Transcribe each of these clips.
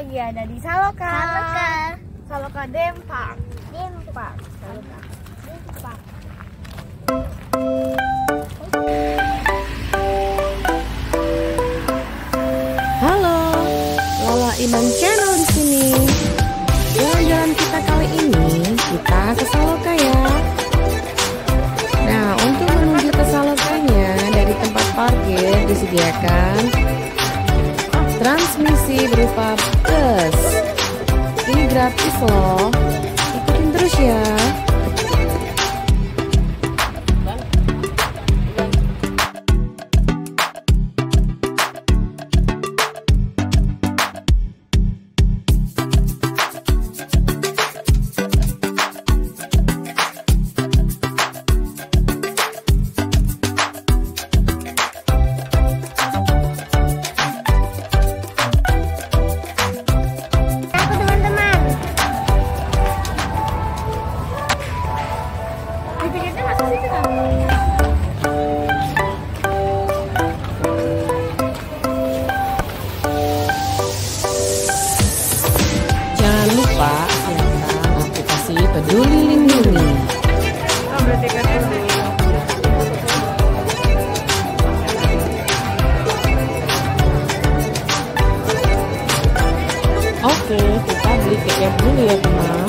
lagi ada di Saloka. Saloka Dempak. Halo, Lola Iman Channel di sini. Jalan-jalan kita kali ini kita ke Saloka ya. Nah, untuk menuju ke Salokanya dari tempat parkir disediakan transmisi berupa bus. Ini gratis loh. Ikutin terus ya. Jangan lupa siapkan aplikasi Peduli Lindungi. Oke, kita beli tiket dulu ya teman.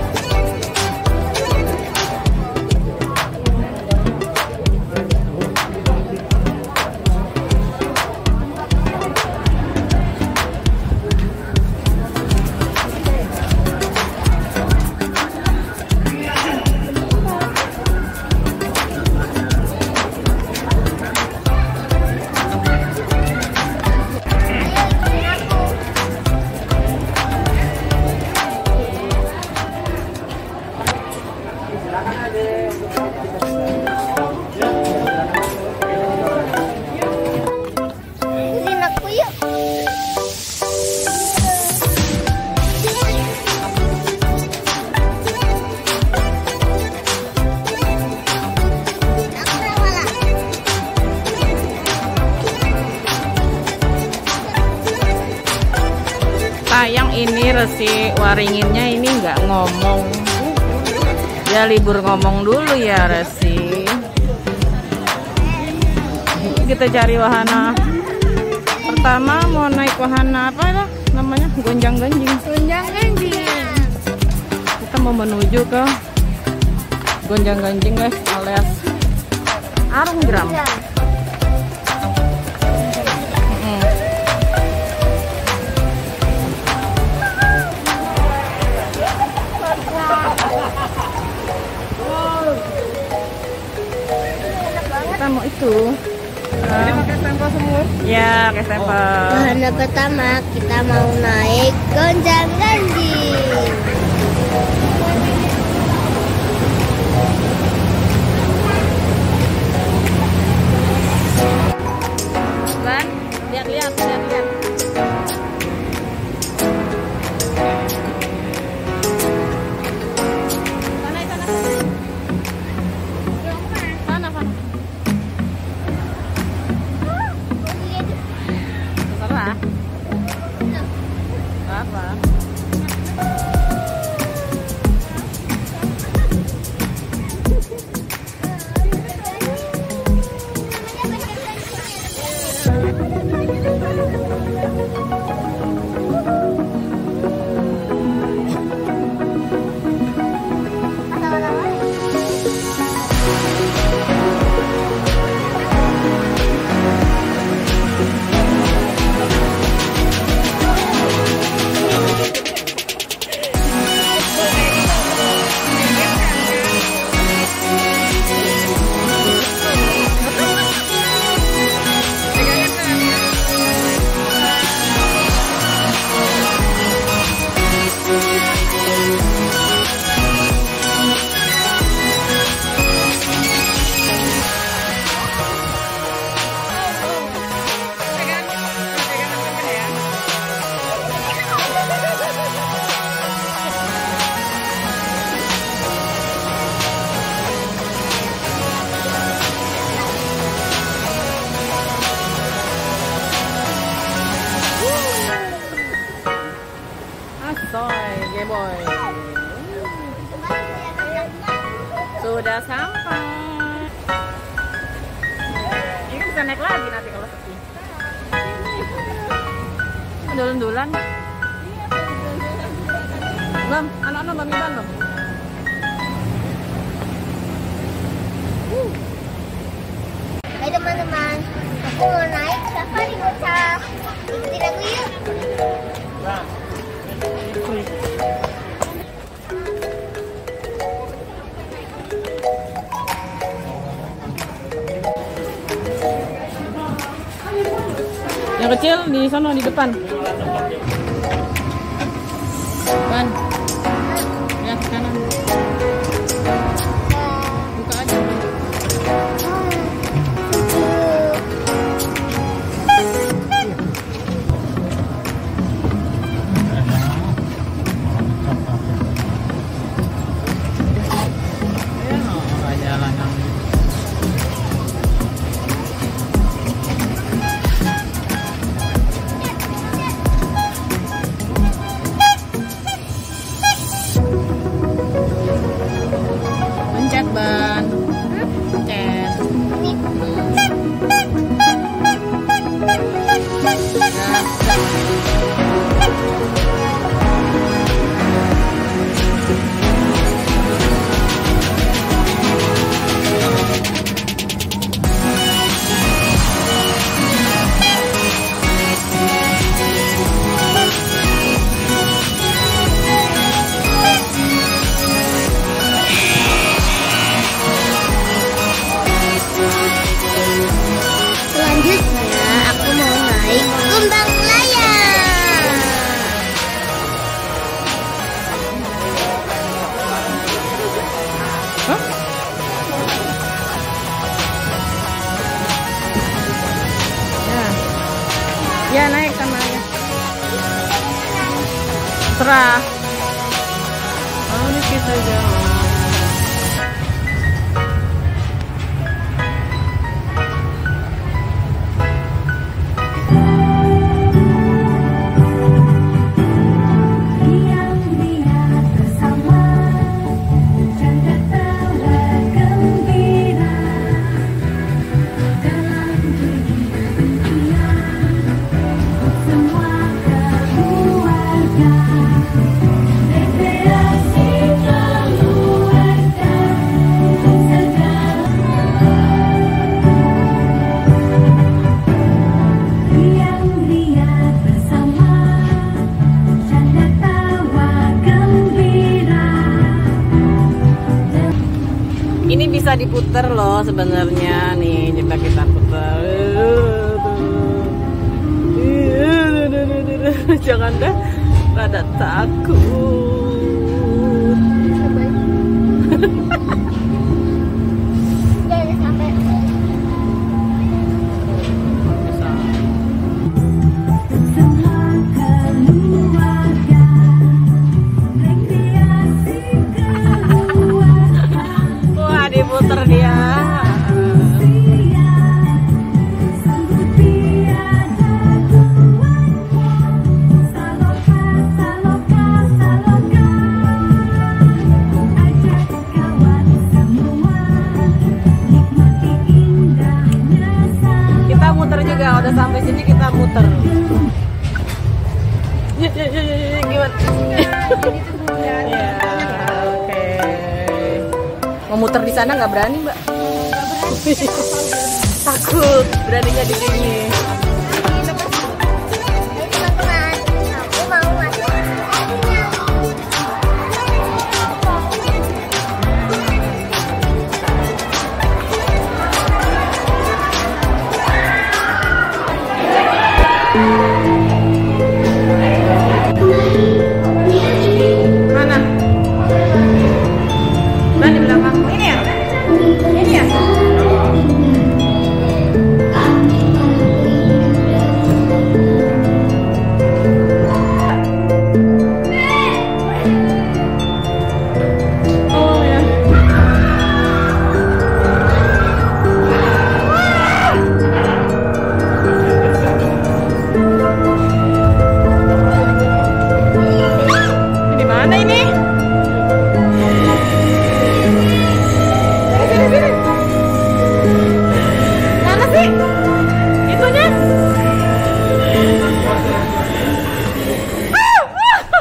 Sayang ini Resi Waringinnya ini nggak ngomong. Ya libur ngomong dulu ya Resi. Kita cari wahana. Pertama mau naik wahana apa itu namanya? Gonjang-ganjing. Kita mau menuju ke gonjang-ganjing guys, alias Arung Jeram. Kita mau itu. Ini pakai stempel semua? Ya, pakai stempel. Wahana pertama kita mau naik gonjang-ganjing. Ban, lihat-lihat. Terserah. Apa? Soy, Geboy. Sudah sampai. Ini bisa naik lagi nanti kalau sepi. Dulan-dulan. Bang, anak-anak Bang Iban loh. Hai teman-teman, aku mau naik safari bocah. Ikutin aku yuk. Yang kecil di sana di depan. Ban. Lihat kanan. Buka aja. Pencet ban. Pencet. Selanjutnya aku mau naik kumbang layang. Hah? Ya. Ya naik sama ayah. Serah. Oh, ini kita jalan. Ini bisa diputer loh sebenarnya nih, coba kita putar. Jangan dah, rada takut. Udah sampai. Wah, diputer dia. Kita muter juga, udah sampai sini kita muter. Gimana? Ya, oke. Mau muter di sana nggak berani, Mbak? Takut, beraninya di sini. Teman-teman, aku mau masuk. Mana? Ban di belakang. Ini ya? Ini ya?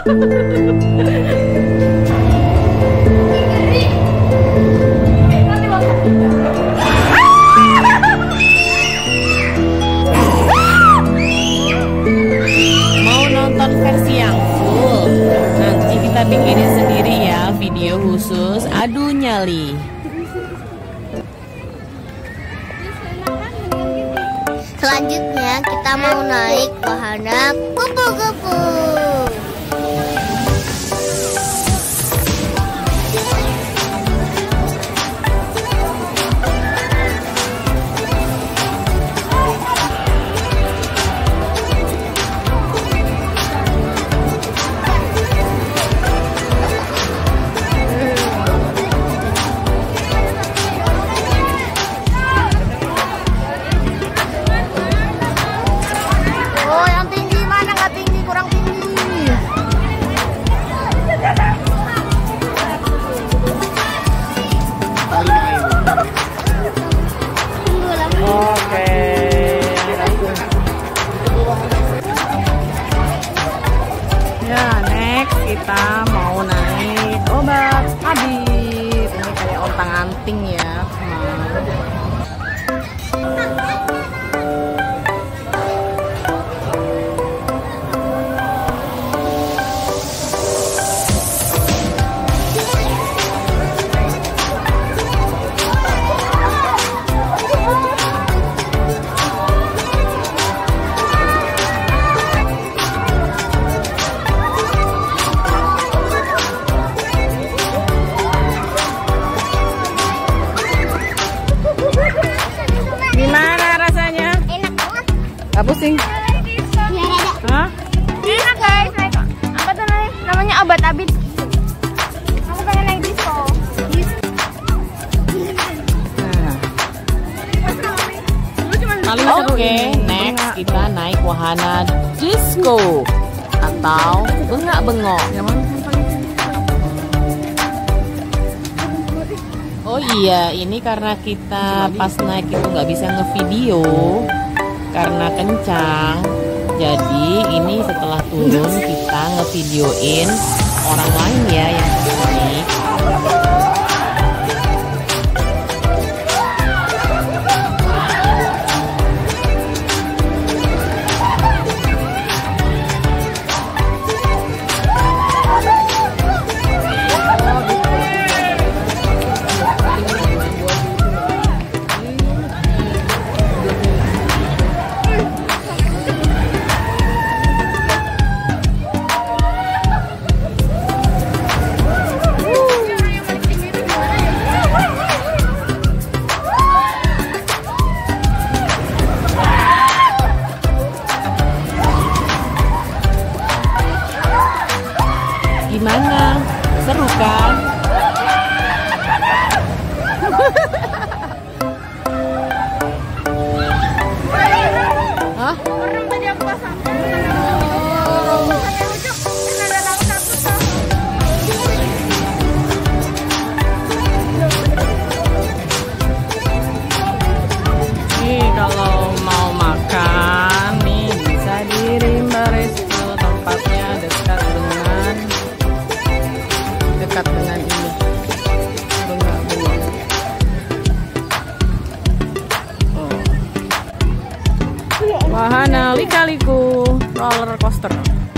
Mau nonton versi yang full? Nanti kita bikinin sendiri ya video khusus adu nyali. Selanjutnya kita mau naik wahana kupu-kupu. Oh, yang tinggi mana? Nggak tinggi, kurang tinggi. Oke. Ya, next kita mau naik obat Habib. Ini kayak ontang-anting ya. Gimana rasanya? Enak banget. Gak pusing? Hah? Enak guys, naik apa tuh namanya obat Habib. Aku pengen naik disco. Paling seru ini. Next kita naik wahana disco atau bengak-bengok. Oh iya, ini karena kita pas naik itu nggak bisa ngevideo karena kencang. Jadi ini setelah turun kita ngevideoin orang lain ya yang naik. Gimana? Seru kan? Hah? Orang tadi aku pasang. Nih kalau mau makan nih bisa di Rimba Resto, tempatnya dekat dengan ini bengak-bengok. Wahana lika-liku roller coaster.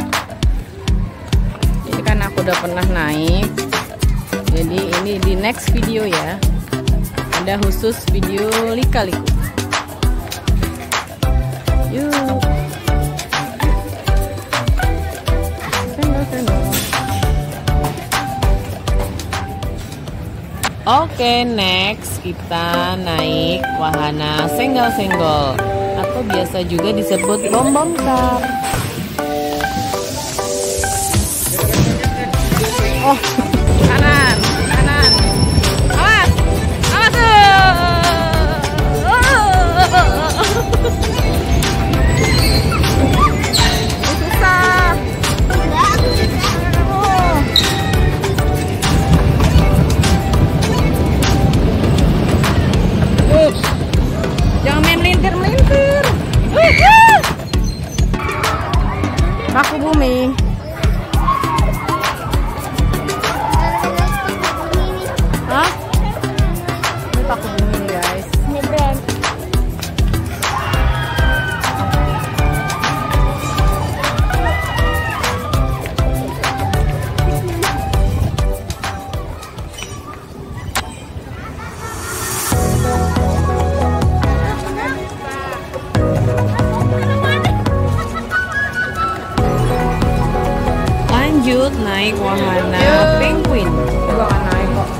Ini kan aku udah pernah naik, jadi ini di next video ya, ada khusus video lika-liku. Yuk. Oke, next kita naik wahana senggol-senggol atau biasa juga disebut bom-bom car. Oh, kanan, kanan. Awas, awas. Susah. Jangan main melintir-melintir. Paku bumi. Lanjut naik wahana penguin. Gua akan naik kok.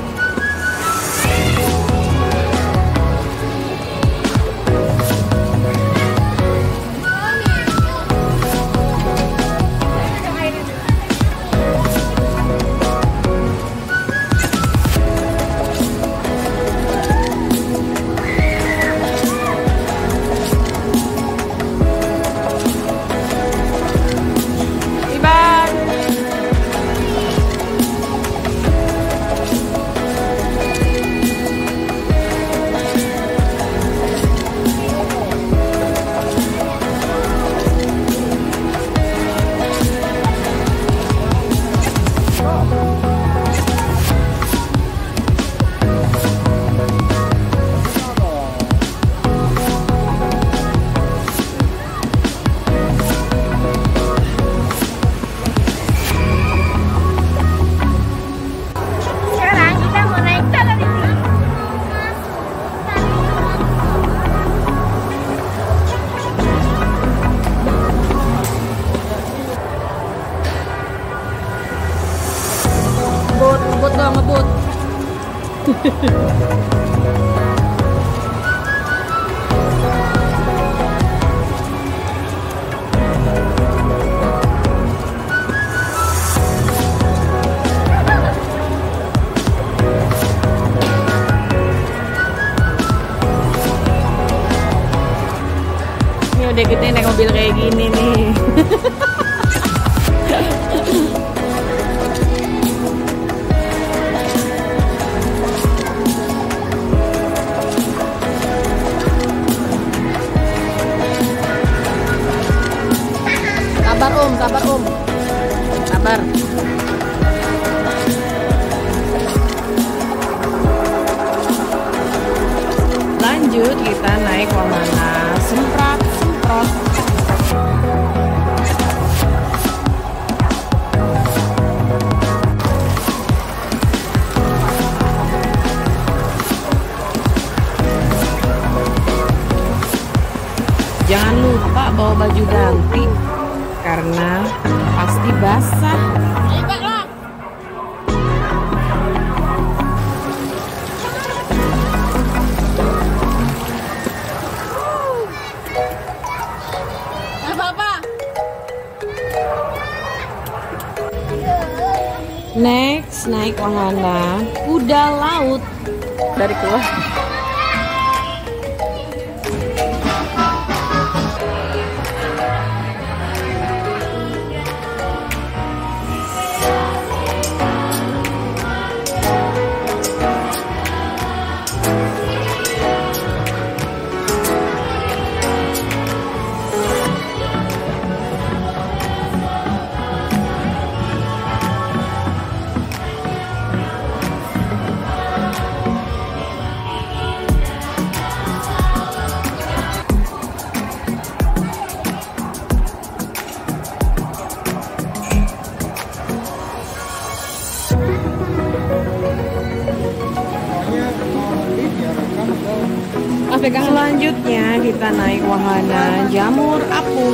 Ngebut dong, ngebut. Ini udah kita naik mobil kayak gini nih. Sabar om, sabar. Lanjut kita naik wahana semprot. Jangan lupa bawa baju ganti karena pasti basah. Apa-apa? Next, naik wahana kuda laut dari keluar. Selanjutnya kita naik wahana jamur apung.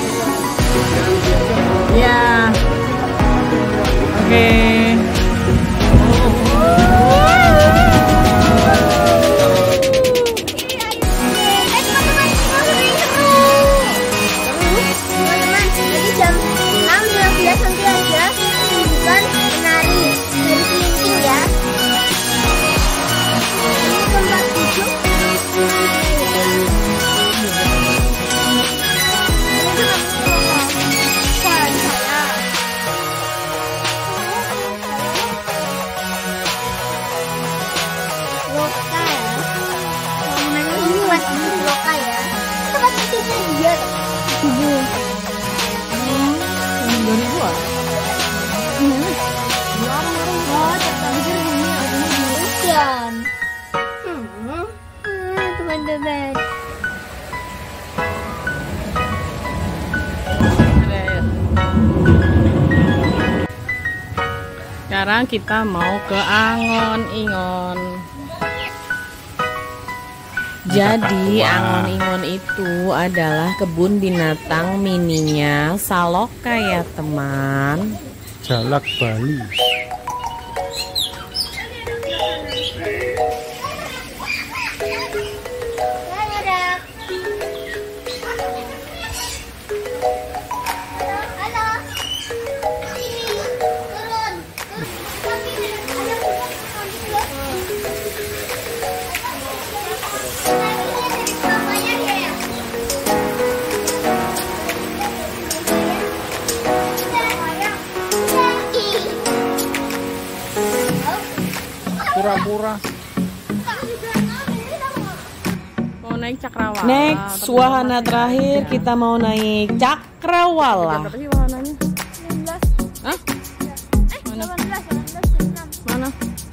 Ya, oke. Teman-teman, jadi jam 6.15 nanti aja tunjukkan menari dari kelinting ya. Ini tempat duduk. Teman-teman, sekarang kita mau ke Angon Ingon. Jadi Angon Ingon itu adalah kebun binatang mininya Saloka ya teman. Jalak Bali. Pura-pura. Mau naik cakrawala. Next, wahana terakhir kita mau naik cakrawala. Berapa sih wahananya? 19. Hah? Mana? 18. Mana?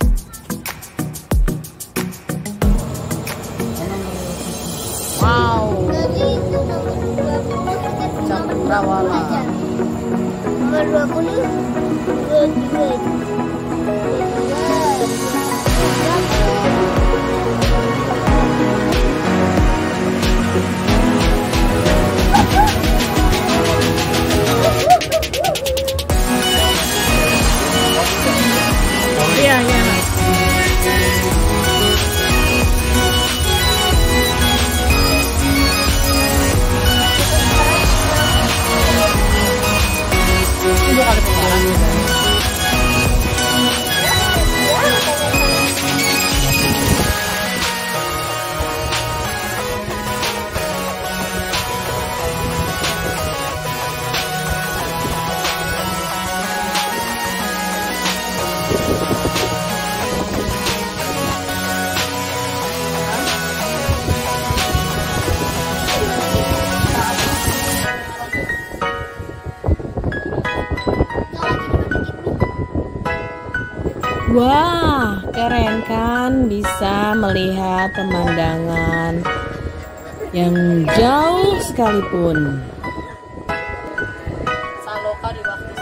Wow. Tadi itu nomor 20 Cakrawala. Nomor 20 22. Iya, iya. Ini 2 kali putaran. Wah, keren kan, bisa melihat pemandangan yang jauh sekalipun. Saloka di waktu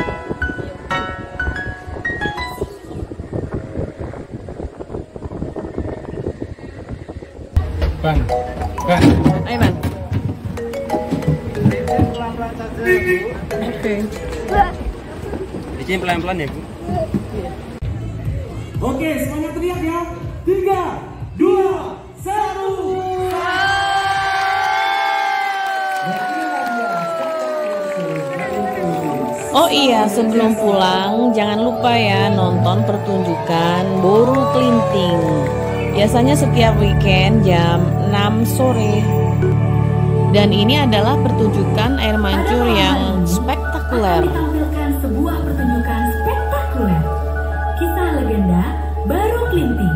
Ban. Ayo, Man. Oke. Bikin pelan-pelan ya, Bu. Oke, semuanya teriak ya. 3, 2, 1. Oh iya, sebelum pulang jangan lupa ya nonton pertunjukan Buru Klinting. Biasanya setiap weekend jam 6 sore. Dan ini adalah pertunjukan air mancur yang spektakuler. Akan ditampilkan sebuah pertunjukan spektakuler. Kisah legenda Baru Klinting.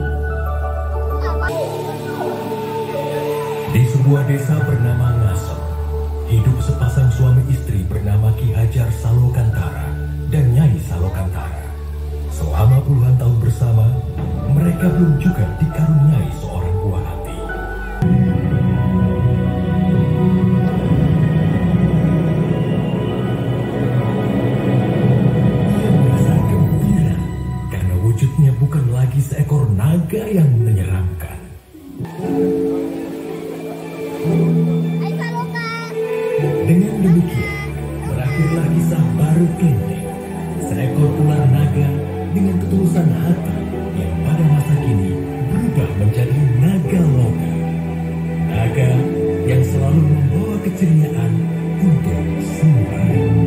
Di sebuah desa bernama Ngasem, hidup sepasang suami istri bernama Ki Hajar Salokantara dan Nyai Salokantara. Selama puluhan tahun bersama, mereka belum juga dikaruniai seorang buah hati. Ia merasa gembira karena wujudnya bukan lagi seekor naga yang menyeramkan. Dengan demikian, berakhirlah kisah Baru Klinting, seekor ular naga dengan ketulusan hati yang pada masa kini berubah menjadi naga loka. Naga yang selalu membawa keceriaan untuk semua.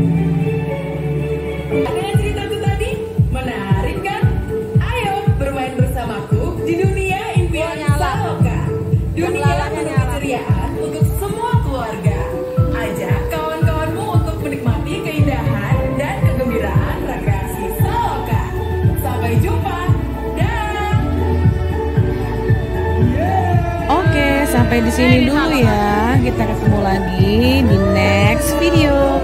Dengan ceritaku tadi, menarik kan? Ayo bermain bersamaku di dunia impian Saloka. Dunia penuh keceriaan untuk semua keluarga. Ajak kawan-kawanmu untuk menikmati keindahan dan kegembiraan rekreasi Saloka. Sampai jumpa. Dah. Oke, sampai di sini dulu ya. Kita ketemu lagi di next video.